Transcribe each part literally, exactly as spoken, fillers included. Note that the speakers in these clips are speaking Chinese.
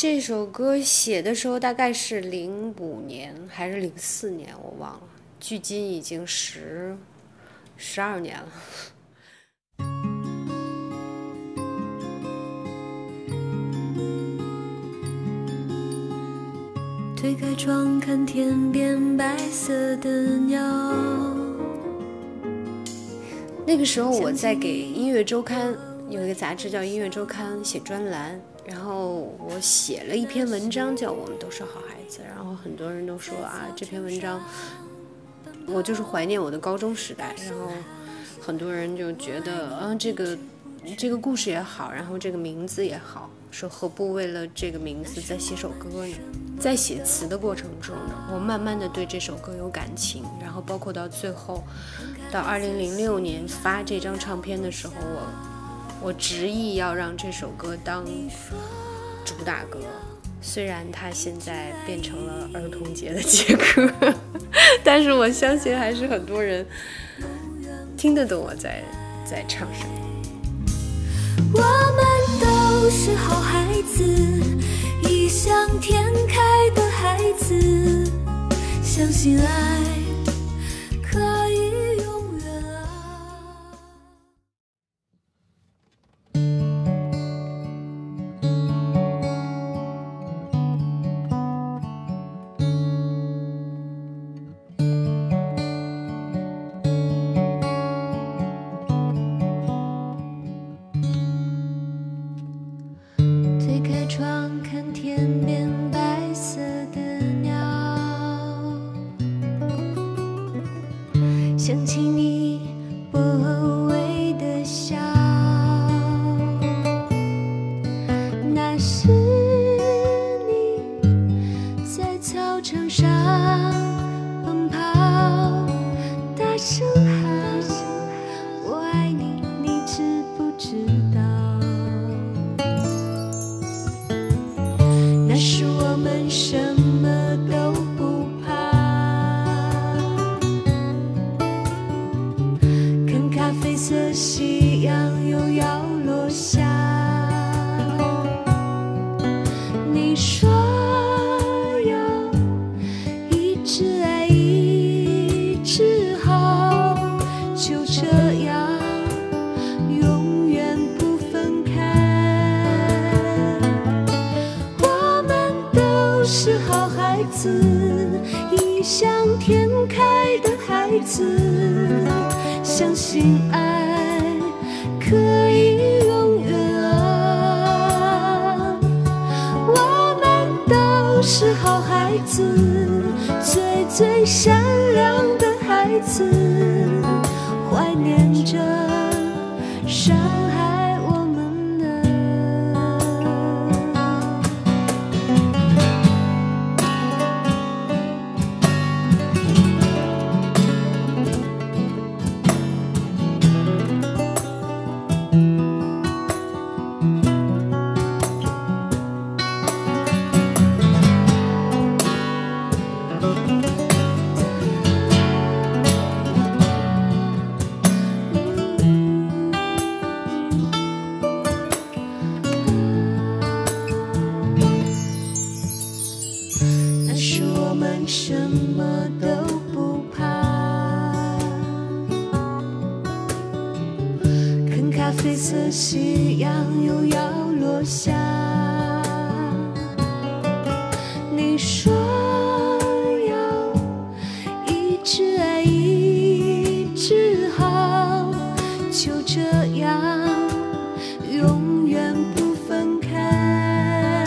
这首歌写的时候大概是零五年还是零四年，我忘了，距今已经十十二年了。 推开窗看天边白色的鸟。 那个时候我在给音乐周刊，有一个杂志叫音乐周刊写专栏，然后我写了一篇文章叫我们都是好孩子，然后很多人都说啊，这篇文章我就是怀念我的高中时代，然后很多人就觉得啊，这个这个故事也好，然后这个名字也好，说何不为了这个名字再写首歌呢？在写词的过程中呢，我慢慢的对这首歌有感情，然后包括到最后到二零零六年发这张唱片的时候，我我执意要让这首歌当主打歌，虽然它现在变成了儿童节的节歌，但是我相信还是很多人听得懂我在在唱什么。 我们都是好孩子，异想天开的孩子，相信爱可以永远啊。推开窗看天边白色的鸟，想起你薄微的笑，那是你在操场上奔跑，大声喊我爱你，你知不知道？那时我们什么都不怕，看咖啡色夕阳又要落下。你说要一直爱一直好，就这样永远不分开。我们都是好孩子，异想天开的孩子，相信爱可以永远啊。我们都是好孩子，最最善良的孩子，怀念着伤害我们的。那时我们什么都不怕，看咖啡色夕阳又要落下。你说要一直爱一直好，就这样永远不分开。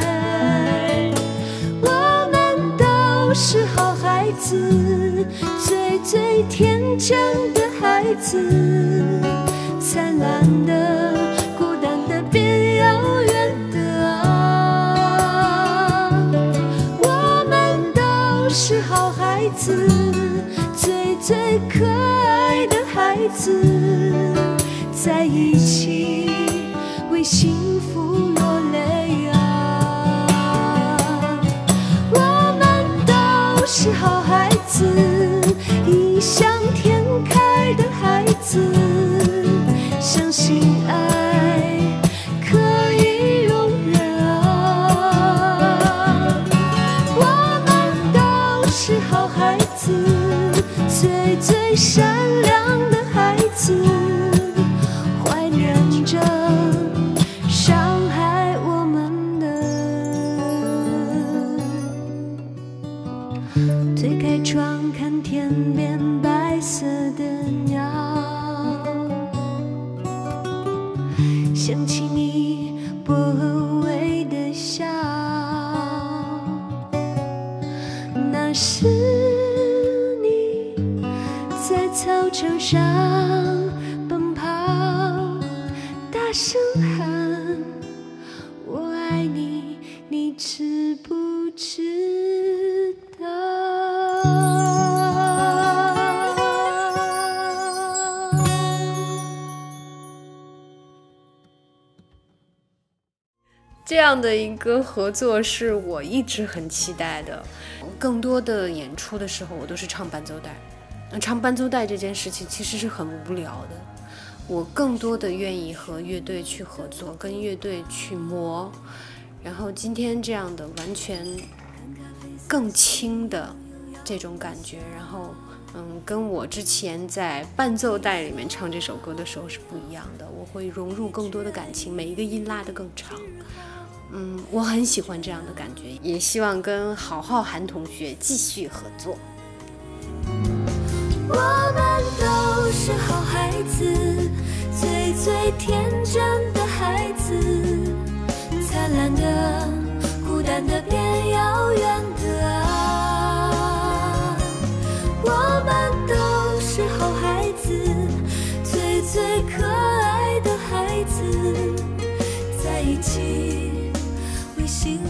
我们都是好孩子，最最天真的孩子，灿烂的孤单的变遥远的啊。我们都是好孩子，最最可爱的孩子，在一起为幸福落泪啊。我们都是好孩子，异想天开的孩子，相信爱可以永远啊。 想起你薄微的笑，那是你在操场上奔跑，大声喊我爱你，你知不知道？ 这样的一个合作是我一直很期待的。更多的演出的时候，我都是唱伴奏带。唱伴奏带这件事情其实是很无聊的，我更多的愿意和乐队去合作，跟乐队去磨。然后今天这样的完全更轻的这种感觉，然后嗯，跟我之前在伴奏带里面唱这首歌的时候是不一样的。我会融入更多的感情，每一个音拉得更长。嗯，我很喜欢这样的感觉，也希望跟郝浩涵同学继续合作。 我们都是好孩子，最最天真的孩子，灿烂的、孤单的、变遥远的啊。我们都是好孩子，最最可爱的孩子，在一起为幸